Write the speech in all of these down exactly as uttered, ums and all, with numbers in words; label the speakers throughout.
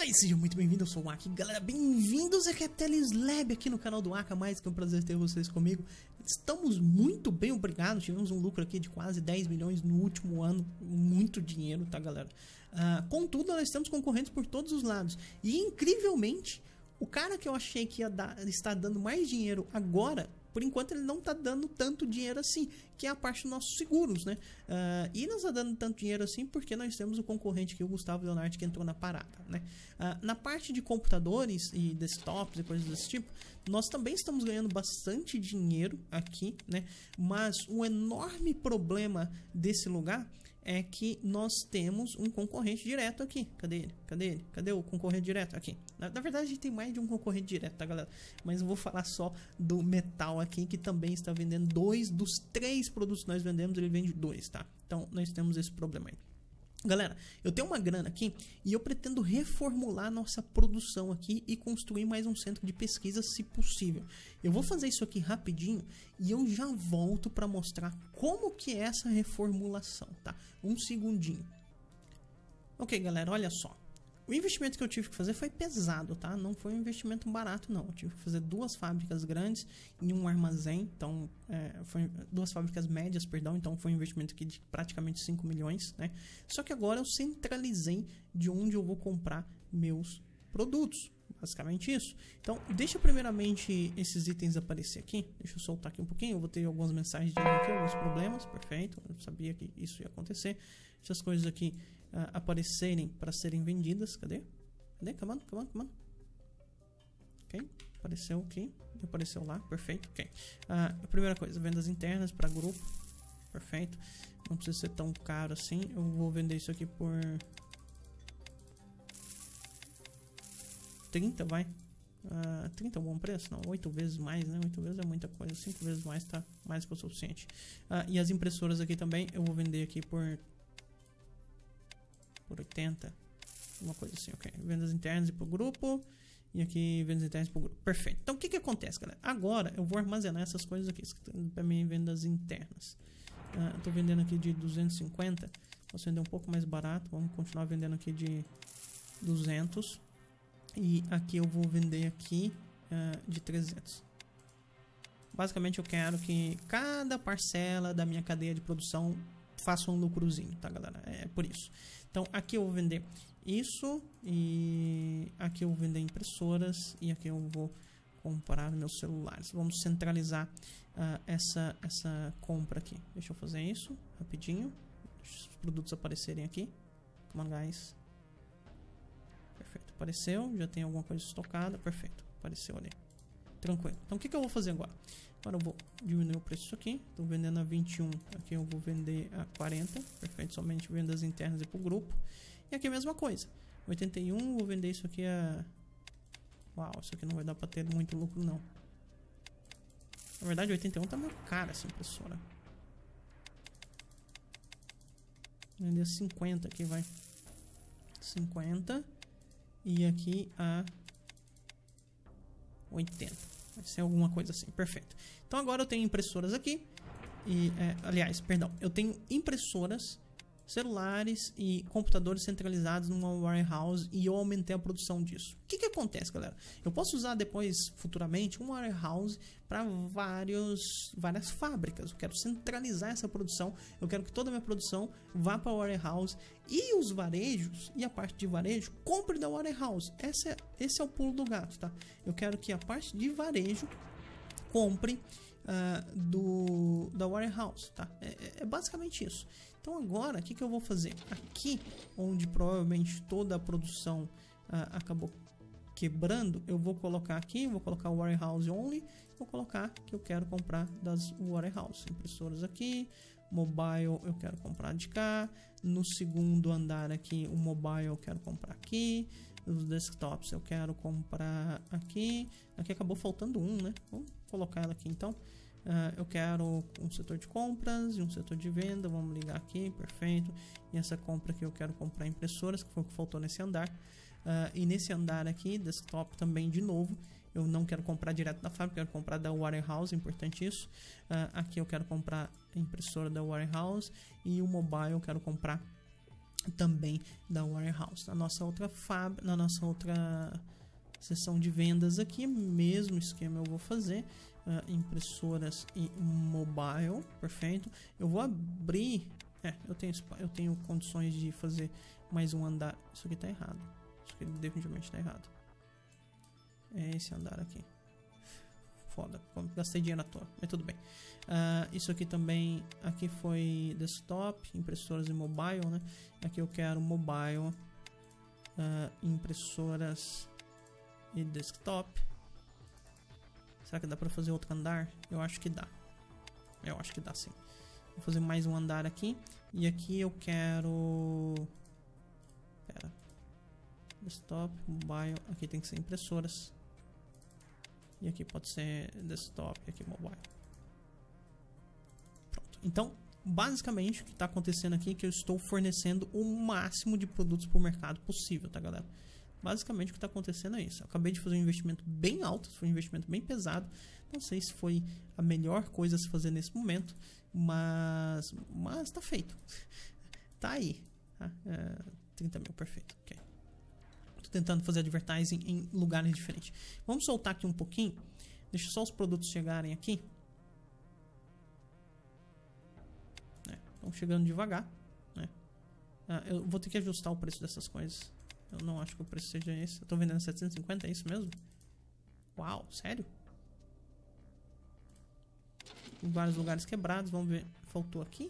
Speaker 1: Fala aí, seja muito bem-vindo, eu sou o Aka. Galera, bem-vindos a Capitalist Lab aqui no canal do Aka, mais que é um prazer ter vocês comigo. Estamos muito bem, obrigado, tivemos um lucro aqui de quase dez milhões no último ano, muito dinheiro, tá galera? Uh, contudo, nós temos concorrentes por todos os lados e incrivelmente, o cara que eu achei que ia dar, está dando mais dinheiro agora, por enquanto ele não está dando tanto dinheiro assim, que é a parte dos nossos seguros, né? Uh, e não está dando tanto dinheiro assim porque nós temos o concorrente aqui, o Gustavo Leonardo, que entrou na parada, né? Uh, na parte de computadores e desktops e coisas desse tipo, nós também estamos ganhando bastante dinheiro aqui, né? Mas o enorme problema desse lugar é que nós temos um concorrente direto aqui. Cadê ele? Cadê ele? Cadê o concorrente direto? Aqui. Na, na verdade, a gente tem mais de um concorrente direto, tá, galera? Mas eu vou falar só do metal aqui, que também está vendendo dois dos três produtos que nós vendemos, ele vende dois, tá? Então, nós temos esse problema aí. Galera, eu tenho uma grana aqui e eu pretendo reformular nossa produção aqui e construir mais um centro de pesquisa, se possível. Eu vou fazer isso aqui rapidinho e eu já volto para mostrar como que é essa reformulação, tá? Um segundinho. Ok, galera, olha só. O investimento que eu tive que fazer foi pesado, tá? Não foi um investimento barato, não. Eu tive que fazer duas fábricas grandes e um armazém. Então, é, foi duas fábricas médias, perdão. Então, foi um investimento aqui de praticamente cinco milhões, né? Só que agora eu centralizei de onde eu vou comprar meus produtos. Basicamente isso. Então, deixa primeiramente esses itens aparecer aqui. Deixa eu soltar aqui um pouquinho. Eu vou ter algumas mensagens de aqui, alguns problemas. Perfeito. Eu sabia que isso ia acontecer. Essas coisas aqui uh, aparecerem para serem vendidas. Cadê? Cadê? Come on, come on, come on. Ok. Apareceu aqui. Apareceu lá. Perfeito. Ok. Uh, a primeira coisa, vendas internas para grupo. Perfeito. Não precisa ser tão caro assim. Eu vou vender isso aqui por trinta, vai. Uh, trinta é um bom preço? Não, oito vezes mais, né? oito vezes é muita coisa. cinco vezes mais tá mais que o suficiente. Uh, e as impressoras aqui também eu vou vender aqui por por oitenta. Uma coisa assim, ok. Vendas internas e pro grupo. E aqui vendas internas pro grupo. Perfeito. Então o que que acontece, galera? Agora eu vou armazenar essas coisas aqui. Para mim, vendas internas. Uh, eu tô vendendo aqui de duzentos e cinquenta. Posso vender um pouco mais barato. Vamos continuar vendendo aqui de duzentos. E aqui eu vou vender aqui uh, de trezentos. Basicamente eu quero que cada parcela da minha cadeia de produção faça um lucrozinho, tá galera? É por isso. Então aqui eu vou vender isso e aqui eu vou vender impressoras e aqui eu vou comprar meus celulares. Vamos centralizar uh, essa, essa compra aqui. Deixa eu fazer isso rapidinho. Deixa os produtos aparecerem aqui. Come on, guys. Perfeito, apareceu, já tem alguma coisa estocada, perfeito, apareceu ali, tranquilo. Então o que que eu vou fazer agora? Agora eu vou diminuir o preço aqui, estou vendendo a vinte e um, aqui eu vou vender a quarenta, perfeito, somente vendas internas e para o grupo. E aqui a mesma coisa, oitenta e um, vou vender isso aqui a... Uau, isso aqui não vai dar para ter muito lucro não. Na verdade oitenta e um tá meio caro essa impressora. Vou vender a cinquenta aqui, vai. cinquenta. E aqui a oitenta. Vai ser alguma coisa assim. Perfeito. Então agora eu tenho impressoras aqui. E, é, aliás, perdão. Eu tenho impressoras, celulares e computadores centralizados numa warehouse. E eu aumentei a produção disso. O que que acontece, galera? Eu posso usar depois, futuramente, uma warehouse para vários várias fábricas. Eu quero centralizar essa produção. Eu quero que toda a minha produção vá para a warehouse. E os varejos, e a parte de varejo, compre da warehouse. Esse é, esse é o pulo do gato, tá? Eu quero que a parte de varejo compre uh, do, da warehouse, tá? É, é basicamente isso. Então agora, o que que eu vou fazer? Aqui, onde provavelmente toda a produção uh, acabou quebrando, eu vou colocar aqui, vou colocar warehouse only, vou colocar que eu quero comprar das warehouse. Impressoras aqui, mobile eu quero comprar de cá, no segundo andar aqui o mobile eu quero comprar aqui, os desktops eu quero comprar aqui, aqui acabou faltando um, né? Vamos colocar ela aqui então. Uh, eu quero um setor de compras e um setor de venda, vamos ligar aqui, perfeito. E essa compra aqui eu quero comprar impressoras, que foi o que faltou nesse andar. Uh, e nesse andar aqui, desktop também de novo, eu não quero comprar direto da fábrica, quero comprar da warehouse, importante isso. Uh, aqui eu quero comprar a impressora da warehouse e o mobile eu quero comprar também da warehouse. Na nossa outra fábrica, na nossa outra seção de vendas aqui, mesmo esquema eu vou fazer. Uh, impressoras e mobile, perfeito. Eu vou abrir, é, eu tenho, eu tenho condições de fazer mais um andar. Isso aqui tá errado, isso aqui definitivamente tá errado. É esse andar aqui, foda, gastei dinheiro à toa, mas tudo bem. Uh, isso aqui também, aqui foi desktop, impressoras e mobile, né? Aqui eu quero mobile, uh, impressoras e desktop. Será que dá pra fazer outro andar? Eu acho que dá. Eu acho que dá sim. Vou fazer mais um andar aqui. E aqui eu quero... Pera. Desktop, mobile. Aqui tem que ser impressoras. E aqui pode ser desktop e aqui mobile. Pronto. Então, basicamente o que está acontecendo aqui é que eu estou fornecendo o máximo de produtos para o mercado possível, tá, galera? Basicamente o que está acontecendo é isso. Eu acabei de fazer um investimento bem alto, foi um investimento bem pesado. Não sei se foi a melhor coisa a se fazer nesse momento, mas mas tá feito. Tá aí. Tá? É, trinta mil, perfeito. Okay. Tô tentando fazer advertising em lugares diferentes. Vamos soltar aqui um pouquinho. Deixa só os produtos chegarem aqui. É, estão chegando devagar. Né? Ah, eu vou ter que ajustar o preço dessas coisas. Eu não acho que o preço seja esse. Eu tô vendendo setecentos e cinquenta, é isso mesmo? Uau, sério? Em vários lugares quebrados, vamos ver. Faltou aqui?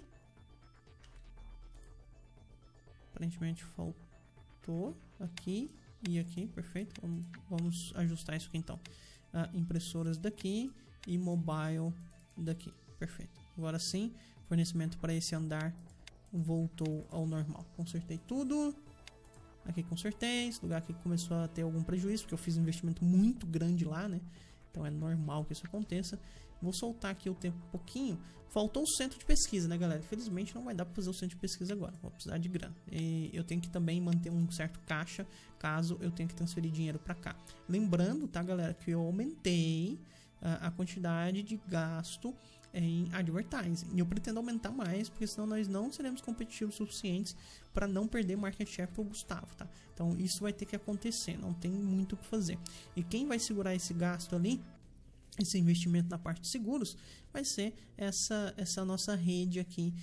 Speaker 1: Aparentemente faltou aqui e aqui, perfeito. Vamos, vamos ajustar isso aqui então. Uh, impressoras daqui e mobile daqui, perfeito. Agora sim, fornecimento para esse andar voltou ao normal. Consertei tudo. Aqui consertei, esse lugar aqui começou a ter algum prejuízo, porque eu fiz um investimento muito grande lá, né? Então é normal que isso aconteça. Vou soltar aqui o tempo um pouquinho. Faltou o centro de pesquisa, né, galera? Infelizmente não vai dar para fazer o centro de pesquisa agora. Vou precisar de grana. E eu tenho que também manter um certo caixa, caso eu tenha que transferir dinheiro para cá. Lembrando, tá, galera, que eu aumentei a, a quantidade de gasto em advertising. E eu pretendo aumentar mais, porque senão nós não seremos competitivos suficientes para não perder market share para o Gustavo, tá? Então isso vai ter que acontecer, não tem muito o que fazer. E quem vai segurar esse gasto ali, esse investimento na parte de seguros, vai ser essa, essa nossa rede aqui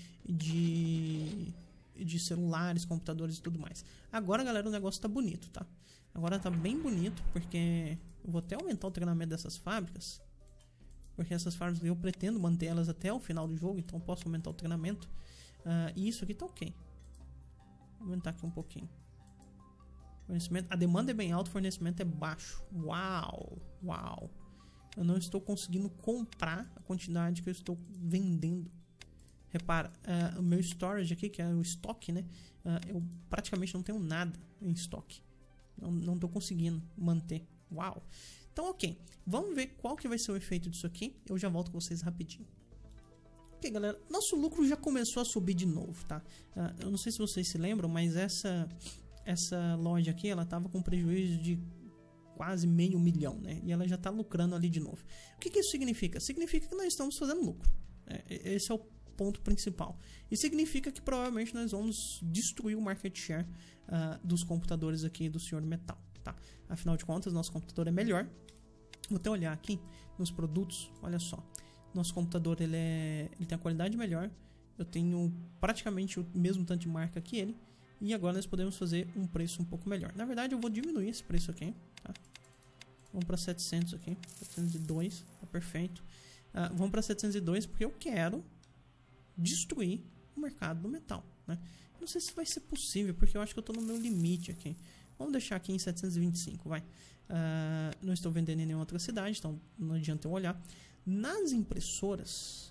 Speaker 1: de, de celulares, computadores e tudo mais. Agora, galera, o negócio tá bonito, tá? Agora tá bem bonito, porque eu vou até aumentar o treinamento dessas fábricas. Porque essas fábricas eu pretendo manter elas até o final do jogo, então posso aumentar o treinamento. Uh, e isso aqui tá ok. Vou aumentar aqui um pouquinho. Fornecimento, a demanda é bem alta, o fornecimento é baixo. Uau! Uau! Eu não estou conseguindo comprar a quantidade que eu estou vendendo. Repara, uh, o meu storage aqui, que é o estoque, né? Uh, eu praticamente não tenho nada em estoque. Não, não estou conseguindo manter. Uau! Então, ok. Vamos ver qual que vai ser o efeito disso aqui. Eu já volto com vocês rapidinho. Ok, galera. Nosso lucro já começou a subir de novo, tá? Uh, eu não sei se vocês se lembram, mas essa, essa loja aqui, ela estava com prejuízo de quase meio milhão, né? E ela já está lucrando ali de novo. O que que isso significa? Significa que nós estamos fazendo lucro. É, esse é o ponto principal. E significa que provavelmente nós vamos destruir o market share uh, dos computadores aqui do senhor Metal, tá? Afinal de contas, nosso computador é melhor. Vou até olhar aqui nos produtos. Olha só. Nosso computador ele, é, ele tem a qualidade melhor. Eu tenho praticamente o mesmo tanto de marca que ele. E agora nós podemos fazer um preço um pouco melhor. Na verdade, eu vou diminuir esse preço aqui. Tá? Vamos para setecentos aqui. setecentos e dois. Tá perfeito. Uh, vamos para setecentos e dois porque eu quero destruir o mercado do metal. Né? Não sei se vai ser possível, porque eu acho que eu estou no meu limite aqui. Vamos deixar aqui em setecentos e vinte e cinco, vai. Uh, não estou vendendo em nenhuma outra cidade, então não adianta eu olhar. Nas impressoras,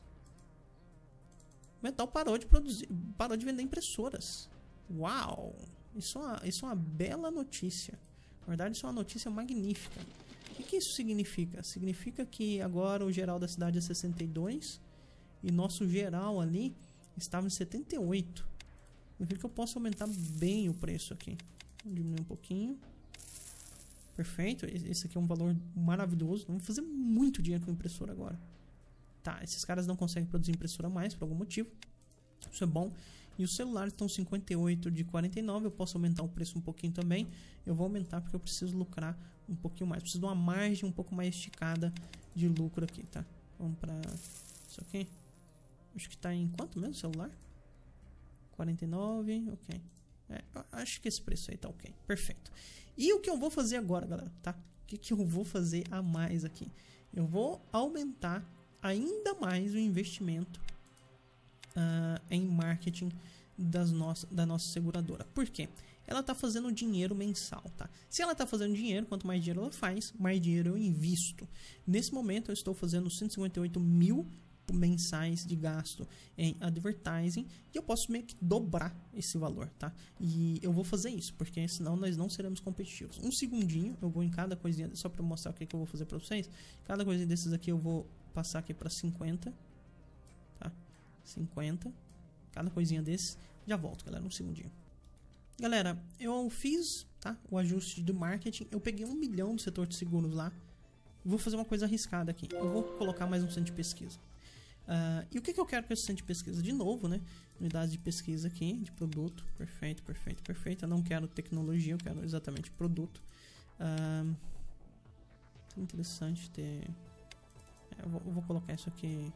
Speaker 1: o Metal parou de produzir, parou de vender impressoras. Uau! Isso é uma, isso é uma bela notícia. Na verdade, isso é uma notícia magnífica. O que, que isso significa? Significa que agora o geral da cidade é sessenta e dois e nosso geral ali estava em setenta e oito. Significa que eu posso aumentar bem o preço aqui. Vou diminuir um pouquinho. Perfeito. Esse aqui é um valor maravilhoso. Vamos fazer muito dinheiro com impressora agora. Tá, esses caras não conseguem produzir impressora mais por algum motivo. Isso é bom. E os celulares estão cinquenta e oito de quarenta e nove. Eu posso aumentar o preço um pouquinho também. Eu vou aumentar porque eu preciso lucrar um pouquinho mais. Preciso de uma margem um pouco mais esticada de lucro aqui, tá? Vamos para isso aqui. Acho que está em quanto mesmo o celular? quarenta e nove, ok. É, acho que esse preço aí tá ok. Perfeito. E o que eu vou fazer agora, galera, tá? O que, que eu vou fazer a mais aqui? Eu vou aumentar ainda mais o investimento uh, em marketing das nossa, da nossa seguradora. Por quê? Ela tá fazendo dinheiro mensal, tá? Se ela tá fazendo dinheiro, quanto mais dinheiro ela faz, mais dinheiro eu invisto. Nesse momento eu estou fazendo cento e cinquenta e oito mil mensais de gasto em advertising e eu posso meio que dobrar esse valor, tá? E eu vou fazer isso, porque senão nós não seremos competitivos. Um segundinho, eu vou em cada coisinha, só para mostrar o que, que eu vou fazer para vocês. Cada coisinha desses aqui eu vou passar aqui para cinquenta, tá? cinquenta. Cada coisinha desses, já volto, galera, um segundinho. Galera, eu fiz, tá, o ajuste do marketing, eu peguei um milhão do setor de seguros lá. Vou fazer uma coisa arriscada aqui. Eu vou colocar mais um centro de pesquisa. Uh, e o que, que eu quero com esse centro de pesquisa? De novo, né? Unidades de pesquisa aqui, de produto. Perfeito, perfeito, perfeito. Eu não quero tecnologia, eu quero exatamente produto. Uh, interessante ter... É, eu, vou, eu vou colocar isso aqui...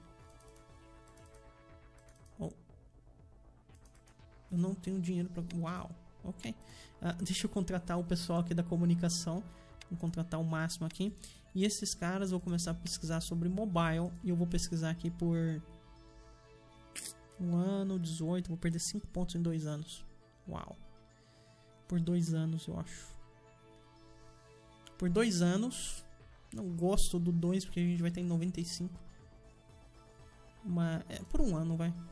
Speaker 1: Oh. Eu não tenho dinheiro para... Uau! Ok. Uh, deixa eu contratar o pessoal aqui da comunicação. Vou contratar o máximo aqui. E esses caras, eu vou começar a pesquisar sobre mobile. E eu vou pesquisar aqui por um ano, dezoito. Vou perder cinco pontos em dois anos. Uau. Por dois anos, eu acho. Por dois anos. Não gosto do dois, porque a gente vai ter em noventa e cinco. Mas, é, por um ano, vai.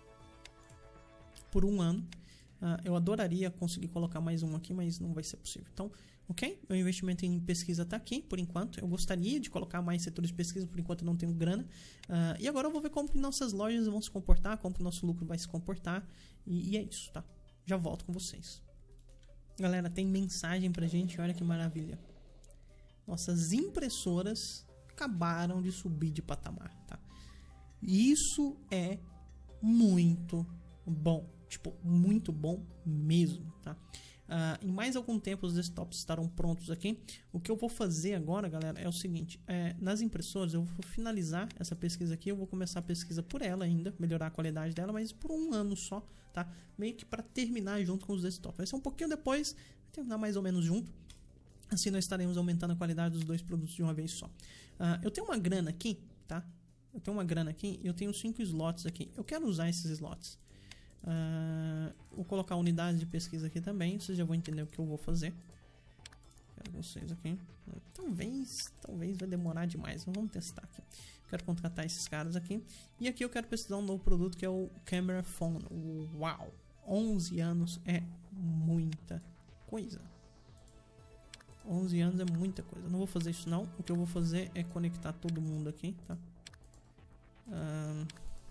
Speaker 1: Por um ano. Uh, eu adoraria conseguir colocar mais um aqui, mas não vai ser possível. Então, ok, meu investimento em pesquisa está aqui, por enquanto. Eu gostaria de colocar mais setores de pesquisa, por enquanto eu não tenho grana. Uh, e agora eu vou ver como que nossas lojas vão se comportar, como que o nosso lucro vai se comportar. E, e é isso, tá? Já volto com vocês. Galera, tem mensagem pra gente, olha que maravilha. Nossas impressoras acabaram de subir de patamar, tá? Isso é muito bom. Tipo, muito bom mesmo, tá? Uh, em mais algum tempo os desktops estarão prontos aqui. O que eu vou fazer agora, galera, é o seguinte. É, nas impressoras eu vou finalizar essa pesquisa aqui. Eu vou começar a pesquisa por ela ainda, melhorar a qualidade dela, mas por um ano só, tá? Meio que para terminar junto com os desktops. Vai ser um pouquinho depois, vai terminar mais ou menos junto. Assim nós estaremos aumentando a qualidade dos dois produtos de uma vez só. Uh, eu tenho uma grana aqui, tá? Eu tenho uma grana aqui e eu tenho cinco slots aqui. Eu quero usar esses slots. Uh, vou colocar unidades de pesquisa aqui também. Vocês já vão entender o que eu vou fazer. Quero vocês aqui. Talvez, talvez vai demorar demais. Vamos testar aqui. Quero contratar esses caras aqui. E aqui eu quero pesquisar um novo produto que é o Camera Phone. Uau! onze anos é muita coisa. onze anos é muita coisa. Não vou fazer isso não. O que eu vou fazer é conectar todo mundo aqui, tá? Uh,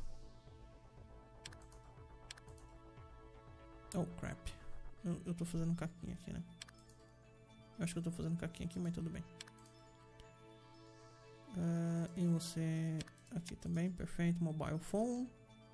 Speaker 1: Oh, crap. Eu, eu tô fazendo caquinha aqui, né? Eu acho que eu tô fazendo caquinha aqui, mas tudo bem. Uh, e você aqui também, perfeito. Mobile phone.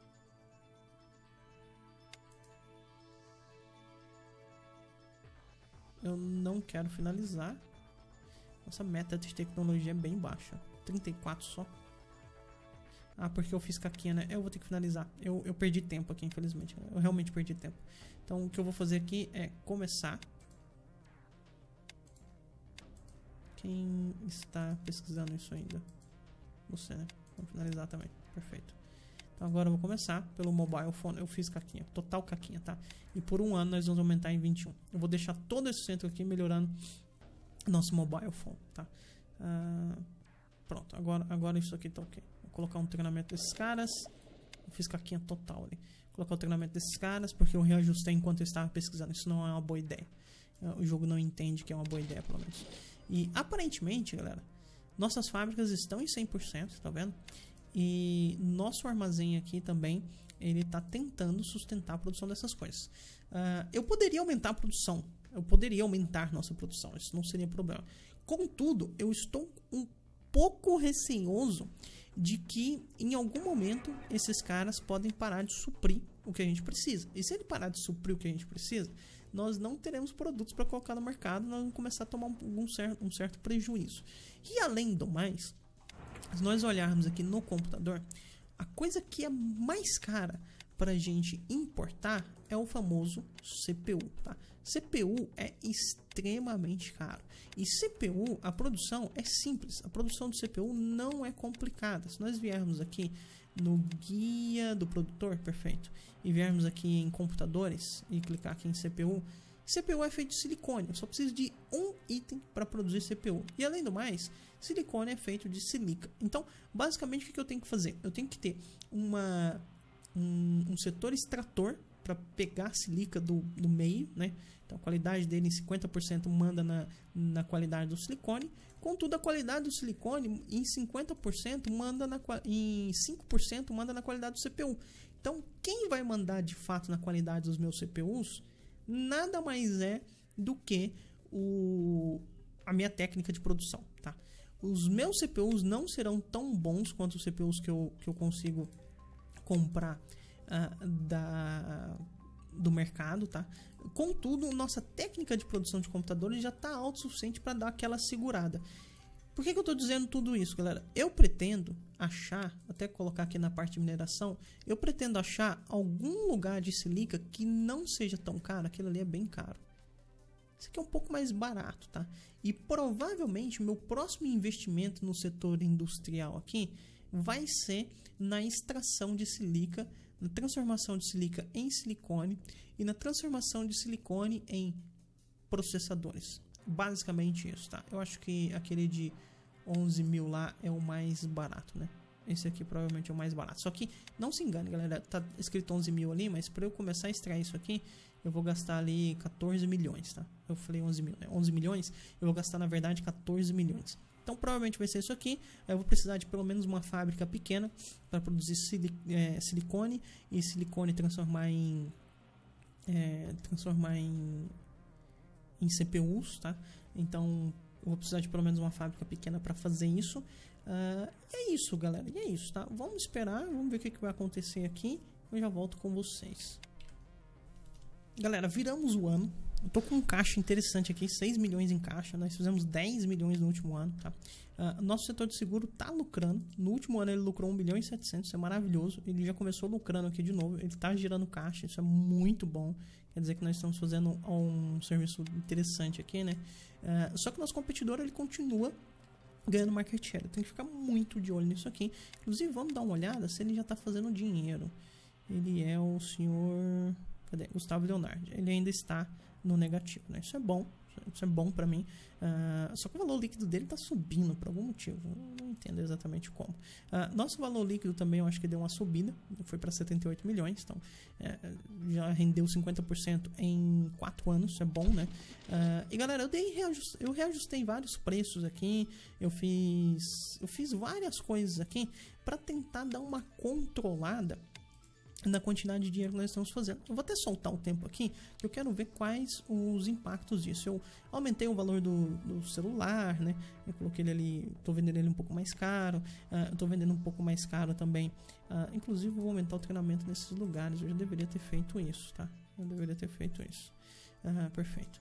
Speaker 1: Eu não quero finalizar. Nossa meta de tecnologia é bem baixa. trinta e quatro só. Ah, porque eu fiz caquinha, né? Eu vou ter que finalizar. Eu, eu perdi tempo aqui, infelizmente. Eu realmente perdi tempo. Então, o que eu vou fazer aqui é começar. Quem está pesquisando isso ainda? Você, né? Vamos finalizar também. Perfeito. Então, agora eu vou começar pelo mobile phone. Eu fiz caquinha. Total caquinha, tá? E por um ano nós vamos aumentar em vinte e um. Eu vou deixar todo esse centro aqui melhorando nosso mobile phone, tá? Ah, pronto. Agora, agora isso aqui tá ok. Colocar um treinamento desses caras. Eu fiz caquinha total ali. Colocar o treinamento desses caras porque eu reajustei enquanto eu estava pesquisando. Isso não é uma boa ideia. O jogo não entende que é uma boa ideia, pelo menos. E aparentemente, galera, nossas fábricas estão em cem por cento, tá vendo? E nosso armazém aqui também, ele tá tentando sustentar a produção dessas coisas. Uh, eu poderia aumentar a produção. Eu poderia aumentar nossa produção. Isso não seria problema. Contudo, eu estou um pouco receoso de que em algum momento esses caras podem parar de suprir o que a gente precisa. E se ele parar de suprir o que a gente precisa, nós não teremos produtos para colocar no mercado, nós vamos começar a tomar um, um, certo, um certo prejuízo. E além do mais, se nós olharmos aqui no computador, a coisa que é mais cara para a gente importar é o famoso C P U, tá? C P U é extremamente caro. E C P U, a produção é simples. A produção do C P U não é complicada. Se nós viermos aqui no guia do produtor, perfeito, e viermos aqui em computadores e clicar aqui em C P U, C P U é feito de silicone. Eu só preciso de um item para produzir C P U. E além do mais, silicone é feito de silica. Então, basicamente, o que eu tenho que fazer? Eu tenho que ter uma, um, um setor extrator para pegar a silica do, do meio, né? Então a qualidade dele em cinquenta por cento manda na, na qualidade do silicone. Contudo, a qualidade do silicone em cinquenta por cento manda na, em cinco por cento manda na qualidade do C P U. Então, quem vai mandar de fato na qualidade dos meus C P Us nada mais é do que o, a minha técnica de produção, tá? Os meus C P Us não serão tão bons quanto os C P Us que eu, que eu consigo comprar uh, da, do mercado, tá? Contudo, nossa técnica de produção de computadores já está autossuficiente para dar aquela segurada. Por que, que eu estou dizendo tudo isso, galera? Eu pretendo achar, até colocar aqui na parte de mineração, eu pretendo achar algum lugar de silica que não seja tão caro. Aquilo ali é bem caro. Isso aqui é um pouco mais barato, tá? E provavelmente meu próximo investimento no setor industrial aqui vai ser na extração de silica, na transformação de silica em silicone e na transformação de silicone em processadores. Basicamente isso, tá? Eu acho que aquele de onze mil lá é o mais barato, né? Esse aqui provavelmente é o mais barato. Só que não se engane, galera, tá escrito onze mil ali, mas para eu começar a extrair isso aqui, eu vou gastar ali quatorze milhões, tá? Eu falei onze mil, né? onze milhões, eu vou gastar na verdade quatorze milhões. Então provavelmente vai ser isso aqui. Eu vou precisar de pelo menos uma fábrica pequena para produzir sili é, silicone e silicone transformar em é, transformar em, em C P Us, tá? Então eu vou precisar de pelo menos uma fábrica pequena para fazer isso. Uh, e é isso, galera. E é isso, tá? Vamos esperar, vamos ver o que, que vai acontecer aqui. Eu já volto com vocês. Galera, viramos o ano. Eu tô com um caixa interessante aqui, seis milhões em caixa. Nós fizemos dez milhões no último ano, tá? Uh, nosso setor de seguro tá lucrando. No último ano ele lucrou um milhão e setecentos, isso é maravilhoso. Ele já começou lucrando aqui de novo. Ele tá girando caixa, isso é muito bom. Quer dizer que nós estamos fazendo um serviço interessante aqui, né? Uh, só que o nosso competidor, ele continua ganhando market share. Tem que ficar muito de olho nisso aqui. Inclusive, vamos dar uma olhada se ele já tá fazendo dinheiro. Ele é o senhor... Cadê? Gustavo Leonardo. Ele ainda está no negativo, né? Isso é bom. Isso é bom para mim. Uh, só que o valor líquido dele está subindo por algum motivo. Eu não entendo exatamente como. Uh, nosso valor líquido também eu acho que deu uma subida. Foi para setenta e oito milhões. Então, uh, já rendeu cinquenta por cento em quatro anos. Isso é bom, né? Uh, e galera, eu, dei reajust... eu reajustei vários preços aqui. Eu fiz, eu fiz várias coisas aqui para tentar dar uma controlada na quantidade de dinheiro que nós estamos fazendo. Eu vou até soltar o tempo aqui, que eu quero ver quais os impactos disso. Eu aumentei o valor do, do celular, né? Eu coloquei ele ali, tô vendendo ele um pouco mais caro. Uh, eu tô vendendo um pouco mais caro também. Uh, inclusive, vou aumentar o treinamento nesses lugares. Eu já deveria ter feito isso, tá? Eu deveria ter feito isso. Uh, perfeito.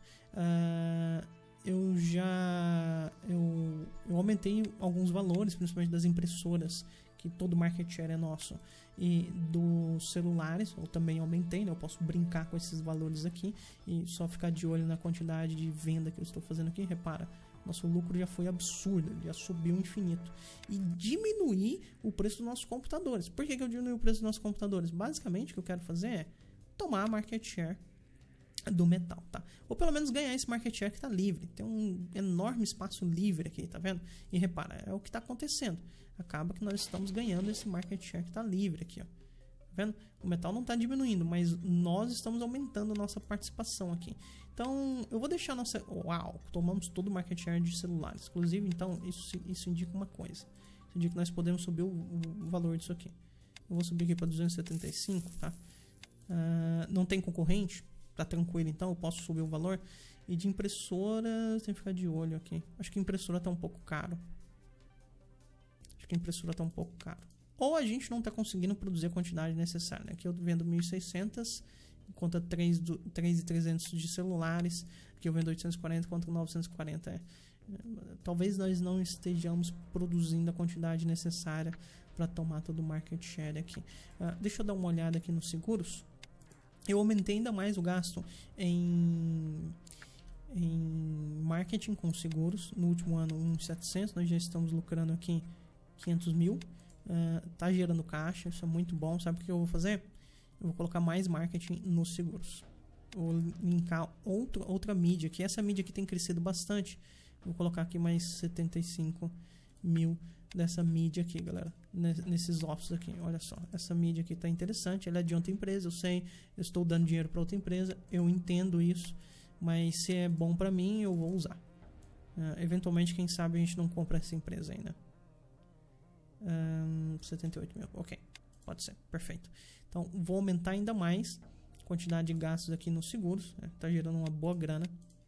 Speaker 1: Uh, eu já... Eu, eu aumentei alguns valores, principalmente das impressoras, que todo market share é nosso, e dos celulares eu também aumentei, né? Eu posso brincar com esses valores aqui e só ficar de olho na quantidade de venda que eu estou fazendo aqui. Repara, nosso lucro já foi absurdo, já subiu infinito. E diminuir o preço dos nossos computadores. Por que que eu diminui o preço dos nossos computadores? Basicamente o que eu quero fazer é tomar a market share do metal, tá? Ou pelo menos ganhar esse market share que tá livre. Tem um enorme espaço livre aqui, tá vendo? E repara, é o que tá acontecendo. Acaba que nós estamos ganhando esse market share que tá livre aqui, ó. Tá vendo? O metal não tá diminuindo, mas nós estamos aumentando a nossa participação aqui. Então, eu vou deixar a nossa... Uau! Tomamos todo o market share de celulares. Inclusive, então, isso, isso indica uma coisa. Isso indica que nós podemos subir o, o valor disso aqui. Eu vou subir aqui para duzentos e setenta e cinco, tá? Uh, não tem concorrente? Tá tranquilo, então eu posso subir o valor. E de impressora, tem que ficar de olho aqui. Acho que a impressora tá um pouco caro. Acho que a impressora tá um pouco caro. ou a gente não está conseguindo produzir a quantidade necessária, né? Aqui eu vendo mil e seiscentos contra três mil e trezentos de celulares, aqui eu vendo oitocentos e quarenta contra novecentos e quarenta. É. Talvez nós não estejamos produzindo a quantidade necessária para tomar todo o market share aqui. Uh, deixa eu dar uma olhada aqui nos seguros. Eu aumentei ainda mais o gasto em, em marketing com seguros. No último ano, um milhão e setecentos. Nós já estamos lucrando aqui quinhentos mil. Uh, tá gerando caixa, isso é muito bom. Sabe o que eu vou fazer? Eu vou colocar mais marketing nos seguros. Vou linkar outro, outra mídia aqui. Essa mídia aqui tem crescido bastante. Vou colocar aqui mais setenta e cinco mil dessa mídia aqui, galera. Nesses offs aqui, olha só. Essa mídia aqui tá interessante. Ela é de outra empresa, eu sei. Eu estou dando dinheiro para outra empresa. Eu entendo isso. Mas se é bom para mim, eu vou usar. Uh, eventualmente, quem sabe a gente não compra essa empresa ainda. Um, setenta e oito mil, ok. Pode ser, perfeito. Então, vou aumentar ainda mais a quantidade de gastos aqui nos seguros. Né? Tá gerando uma boa grana.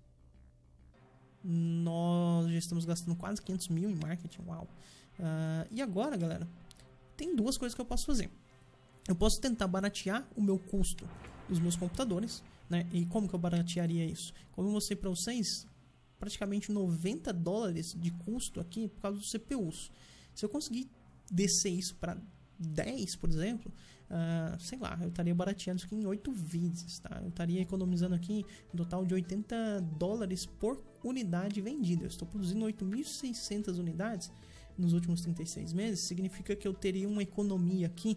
Speaker 1: Nós já estamos gastando quase quinhentos mil em marketing. Uau. Uh, e agora, galera, tem duas coisas que eu posso fazer. Eu posso tentar baratear o meu custo dos meus computadores, né? E como que eu baratearia isso? Como eu mostrei para vocês, praticamente noventa dólares de custo aqui por causa dos C P Us. Se eu conseguir descer isso para dez, por exemplo, uh, sei lá, eu estaria barateando isso aqui em oito vezes, tá? Eu estaria economizando aqui um total de oitenta dólares por unidade vendida. Eu estou produzindo oito mil e seiscentas unidades nos últimos trinta e seis meses. Significa que eu teria uma economia aqui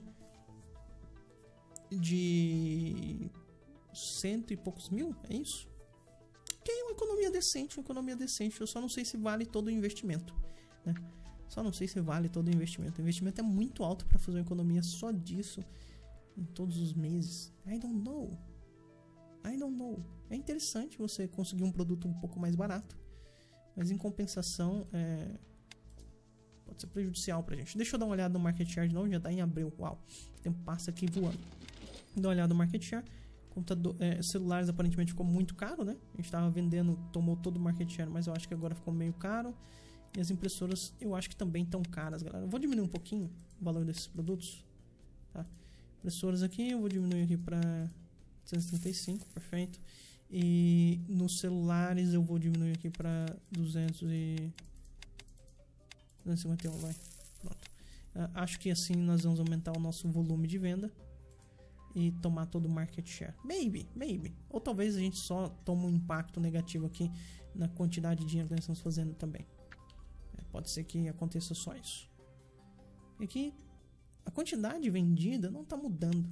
Speaker 1: de cento e poucos mil, é isso? Que é uma economia decente, uma economia decente. Eu só não sei se vale todo o investimento, né? Só não sei se vale todo o investimento. O investimento é muito alto para fazer uma economia só disso em todos os meses. I don't know. I don't know. É interessante você conseguir um produto um pouco mais barato, mas em compensação é... pode ser prejudicial pra gente. Deixa eu dar uma olhada no market share de novo. Já tá em abril. Uau. O tempo passa aqui voando. Dá uma olhada no market share. Computador, é, celulares aparentemente ficou muito caro, né? A gente tava vendendo, tomou todo o market share, mas eu acho que agora ficou meio caro. E as impressoras eu acho que também estão caras, galera. Eu vou diminuir um pouquinho o valor desses produtos, tá? Impressoras aqui eu vou diminuir aqui para duzentos e trinta e cinco, perfeito. E nos celulares eu vou diminuir aqui para duzentos e cinquenta e um, vai. Pronto. Uh, acho que assim nós vamos aumentar o nosso volume de venda e tomar todo o market share. Maybe, maybe. Ou talvez a gente só tome um impacto negativo aqui na quantidade de dinheiro que nós estamos fazendo também. Pode ser que aconteça só isso. E aqui, a quantidade vendida não está mudando.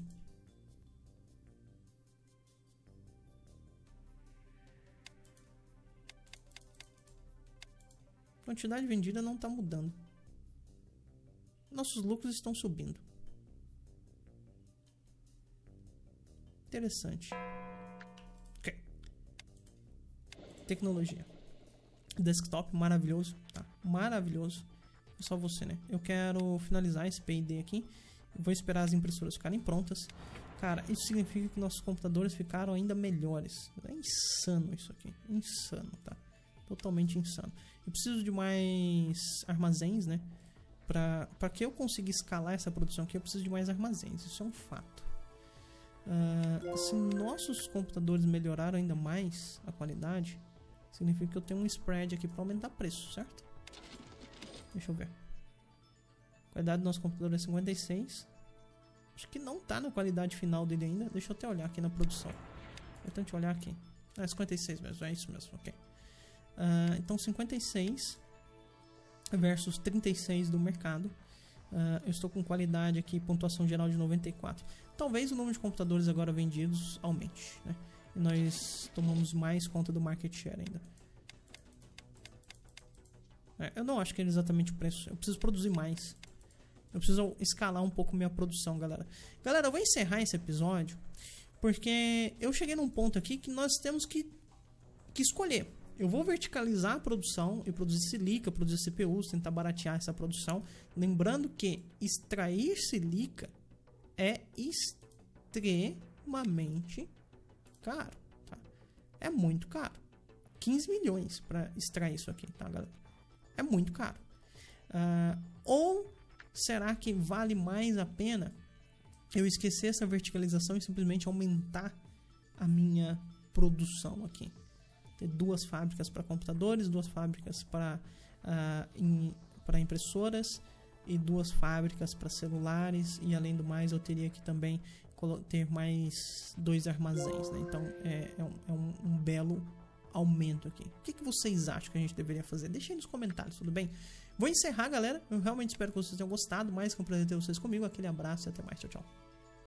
Speaker 1: A quantidade vendida não está mudando. Nossos lucros estão subindo. Interessante. Ok. Tecnologia. Desktop, maravilhoso, tá? Maravilhoso. É só você, né? Eu quero finalizar esse P I D aqui. Eu vou esperar as impressoras ficarem prontas. Cara, isso significa que nossos computadores ficaram ainda melhores. É insano isso aqui. Insano, tá? Totalmente insano. Eu preciso de mais armazéns, né? Pra, pra que eu consiga escalar essa produção aqui, eu preciso de mais armazéns. Isso é um fato. Uh, se nossos computadores melhoraram ainda mais a qualidade, significa que eu tenho um spread aqui para aumentar preço, certo? Deixa eu ver. A qualidade do nosso computador é cinquenta e seis. Acho que não tá na qualidade final dele ainda. Deixa eu até olhar aqui na produção. Importante olhar aqui. Ah, é cinquenta e seis mesmo, é isso mesmo, ok. Uh, então cinquenta e seis versus trinta e seis do mercado. Uh, eu estou com qualidade aqui, pontuação geral de noventa e quatro. Talvez o número de computadores agora vendidos aumente, né? E nós tomamos mais conta do market share ainda. É, eu não acho que é exatamente o preço. Eu preciso produzir mais. Eu preciso escalar um pouco minha produção, galera. Galera, eu vou encerrar esse episódio porque eu cheguei num ponto aqui que nós temos que, que escolher. Eu vou verticalizar a produção e produzir silica, produzir C P Us, tentar baratear essa produção. Lembrando que extrair silica é extremamente caro, tá? É muito caro. quinze milhões para extrair isso aqui, tá, galera? É muito caro. Uh, ou será que vale mais a pena eu esquecer essa verticalização e simplesmente aumentar a minha produção aqui? Ter duas fábricas para computadores, duas fábricas para uh, in, para impressoras e duas fábricas para celulares, e além do mais eu teria que também ter mais dois armazéns, né? Então é, é, um, é um, um belo aumento aqui. O que, que vocês acham que a gente deveria fazer? Deixem aí nos comentários, tudo bem? Vou encerrar, galera. Eu realmente espero que vocês tenham gostado. Mais que um prazer ter vocês comigo. Aquele abraço e até mais. Tchau, tchau.